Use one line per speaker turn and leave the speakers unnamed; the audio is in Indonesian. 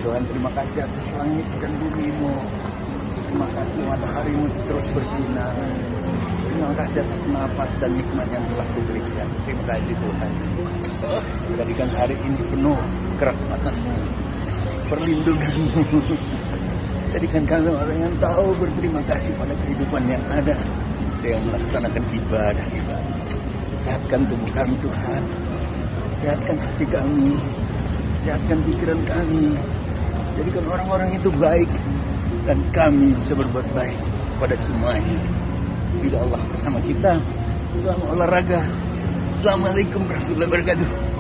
Tuhan, terima kasih atas langit dan bumimu. Terima kasih mataharimu terus bersinar. Terima kasih atas nafas dan nikmat yang telah diberikan. Terima kasih Tuhan. Jadikan hari ini penuh kerahmat-Mu, perlindungan-Mu. Jadikan kami orang yang tahu berterima kasih pada kehidupan yang ada, yang melaksanakan ibadah. Sehatkan tubuh kami Tuhan, sehatkan hati kami, sehatkan pikiran kami. Jadikan orang-orang itu baik dan kami bisa berbuat baik pada semuanya. Bila Allah bersama kita, selamat olahraga. Assalamualaikum warahmatullahi wabarakatuh.